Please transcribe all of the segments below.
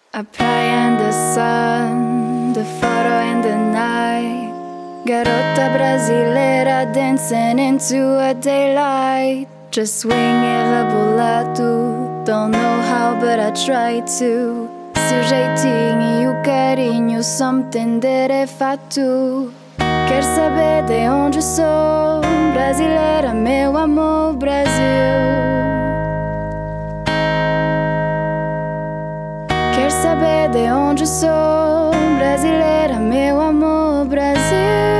A praia in the sun, the photo in the night. Garota brasileira dancing into a daylight. Just swing e rebolado, don't know how but I try to. Seu jeitinho e o carinho, something that é fato. Quer saber de onde sou? Brasileira, meu amor, Brasil. Quer saber de onde sou? Brasileira, meu amor, Brasil.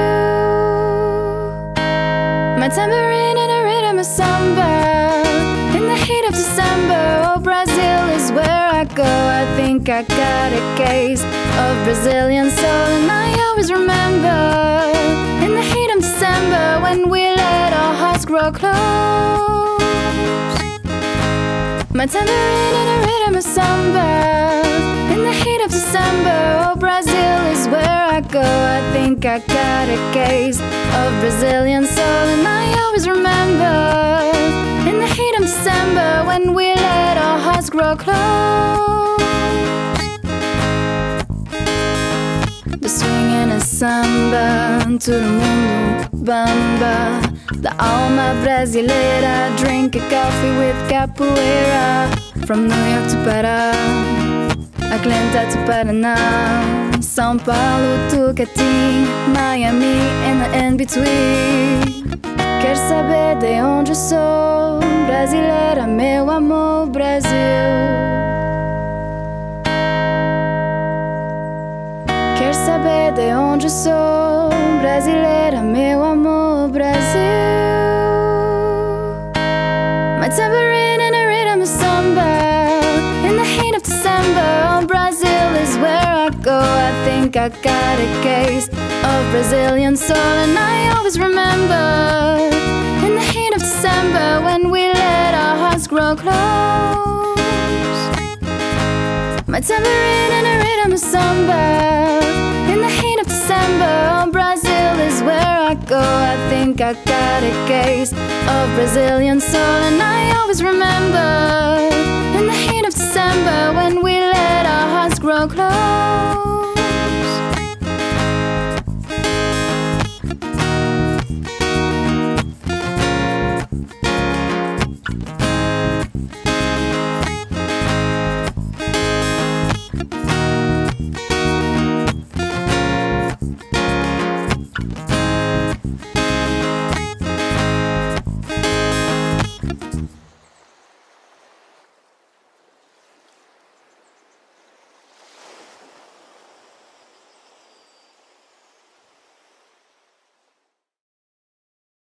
My tambourine in a rhythm of samba. In the heat of December, oh, Brazil is where I go. I think I got a case of Brazilian soul, and I always remember in the heat of December when we let our hearts grow close. My tambourine in a rhythm of samba. In the heat of December, oh, Brazil is where I go. I think I got a case of Brazilian soul, and I always remember in the heat of December when we let our hearts grow close. The swinging of samba, todo mundo bamba. The alma brasileira, drink a coffee with capoeira. From New York to Pará, Atlanta to Paraná, São Paulo to Catim, Miami and the in-between. Quer saber de onde sou? Brasileira, meu amor, Brasil. Quer saber de onde sou? Brasileira, meu amor, Brasil. My tambourine in a rhythm of samba. In the heat of December, oh, Brazil is where I go. I think I got a case of Brazilian soul, and I always remember in the heat of December when we let our hearts grow close. My tambourine in a rhythm of samba. In the heat of December, oh, Brazil is where I go. I think I got a case of Brazilian soul, and I always remember in the heat of December when we let our hearts grow close.